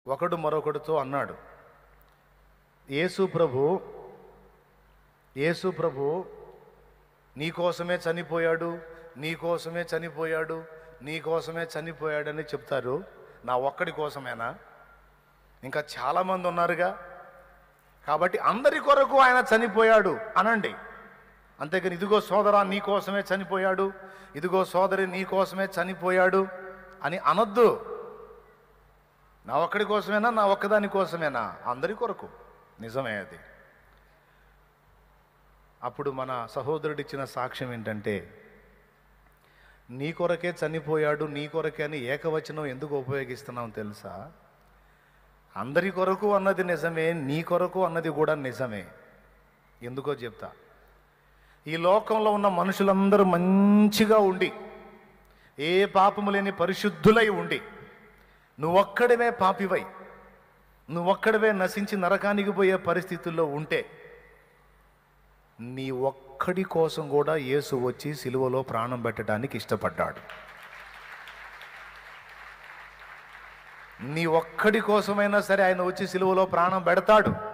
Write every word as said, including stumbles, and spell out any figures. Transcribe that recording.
ఒకడు మరొకడితో అన్నాడు, యేసు ప్రభు యేసు ప్రభు నీకోసమే చనిపోయాడు, నీకోసమే చనిపోయాడు, నీకోసమే చనిపోయాడని చెప్తారు. నా ఒక్కడి కోసమేనా? ఇంకా చాలామంది ఉన్నారుగా, కాబట్టి అందరి కొరకు ఆయన చనిపోయాడు అనండి. అంతేకాని ఇదిగో సోదరా నీ కోసమే చనిపోయాడు, ఇదిగో సోదరి నీ కోసమే చనిపోయాడు అని అనొద్దు. నా ఒక్కడి కోసమేనా, నా ఒక్కదాని కోసమేనా? అందరి కొరకు. నిజమే అది. అప్పుడు మన సహోదరుడు ఇచ్చిన సాక్ష్యం ఏంటంటే, నీ కొరకే చనిపోయాడు, నీ కొరకే అని ఏకవచనం ఎందుకు ఉపయోగిస్తున్నాం తెలుసా? అందరి కొరకు అన్నది నిజమే, నీ కొరకు అన్నది కూడా నిజమే. ఎందుకో చెప్తా. ఈ లోకంలో ఉన్న మనుషులందరూ మంచిగా ఉండి, ఏ పాపము లేని పరిశుద్ధులై ఉండి, నువ్వొక్కడివే పాపివై, నువ్వొక్కడివే నశించి నరకానికి పోయే పరిస్థితుల్లో ఉంటే, నీ ఒక్కడి కోసం కూడా యేసు వచ్చి సిలువలో ప్రాణం పెట్టడానికి ఇష్టపడ్డాడు. నీ ఒక్కడి కోసమైనా సరే ఆయన వచ్చి సిలువలో ప్రాణం పెడతాడు.